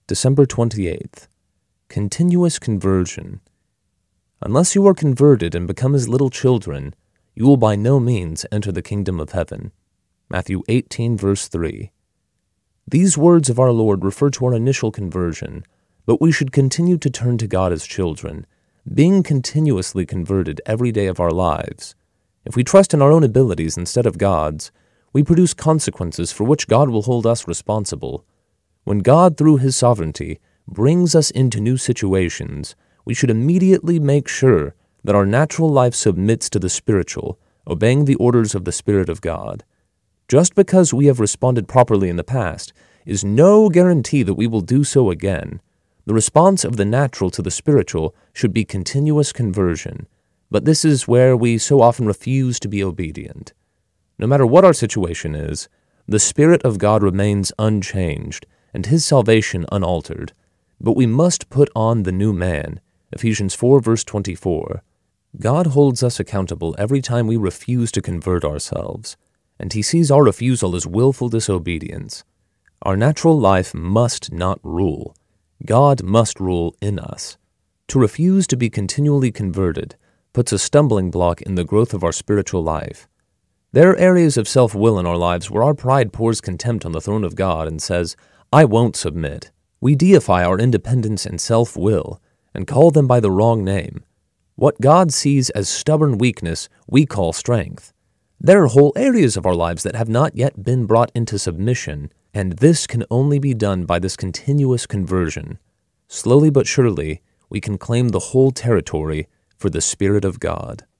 December 28th. Continuous conversion. Unless you are converted and become as little children, you will by no means enter the kingdom of heaven. Matthew 18, verse 3. These words of our Lord refer to our initial conversion, but we should continue to turn to God as children, being continuously converted every day of our lives. If we trust in our own abilities instead of God's, we produce consequences for which God will hold us responsible. When God, through His sovereignty, brings us into new situations, we should immediately make sure that our natural life submits to the spiritual, obeying the orders of the Spirit of God. Just because we have responded properly in the past is no guarantee that we will do so again. The response of the natural to the spiritual should be continuous conversion, but this is where we so often refuse to be obedient. No matter what our situation is, the Spirit of God remains unchanged, and His salvation unaltered. But we must put on the new man, Ephesians 4, verse 24. God holds us accountable every time we refuse to convert ourselves, and He sees our refusal as willful disobedience. Our natural life must not rule. God must rule in us. To refuse to be continually converted puts a stumbling block in the growth of our spiritual life. There are areas of self-will in our lives where our pride pours contempt on the throne of God and says, "I won't submit." We deify our independence and self-will and call them by the wrong name. What God sees as stubborn weakness, we call strength. There are whole areas of our lives that have not yet been brought into submission, and this can only be done by this continuous conversion. Slowly but surely, we can claim the whole territory for the Spirit of God.